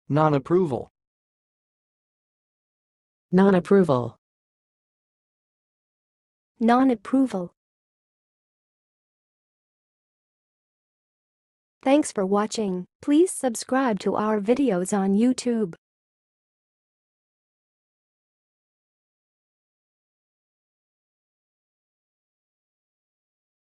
nonapproval, nonapproval, nonapproval. Thanks for watching. Please subscribe to our videos on YouTube.